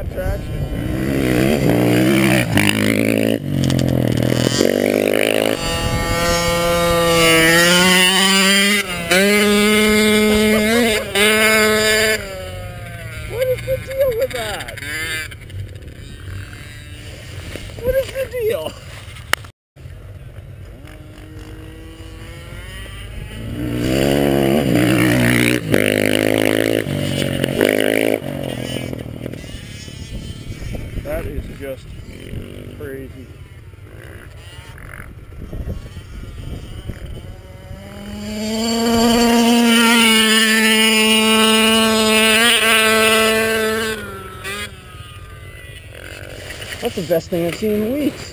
got traction. What is the deal with that? What is the deal? That is just crazy. That's the best thing I've seen in weeks.